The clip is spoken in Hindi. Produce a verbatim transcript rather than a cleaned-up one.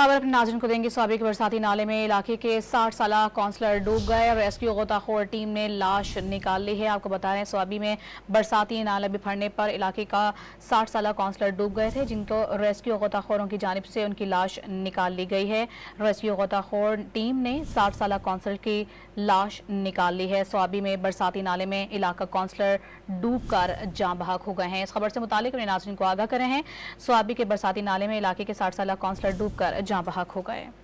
खबर अपने नाज़रीन को देंगे। स्वाबी के बरसाती नाले में इलाके के साठ साल काउंसलर डूब गए। रेस्क्यू गोताखोर टीम ने लाश निकाल ली है। आपको बता रहे हैं स्वाबी में बरसाती नाला बिफरने पर इलाके का साठ साल काउंसलर डूब गए थे, जिनको रेस्क्यू गोताखोरों की जानिब से उनकी लाश निकाल ली गई है। रेस्क्यू गोताखोर टीम ने साठ साल काउंसलर की लाश निकाल ली है। स्वाबी में बरसाती नाले में इलाका काउंसलर डूब कर जाँ बहक हो गए हैं। इस खबर से मुतालिक अपने नाज़रीन को आगाह कर रहे हैं। स्वाबी के बरसाती नाले में इलाके के साठ साल काउंसलर डूब कर जाँ बहक हो गए।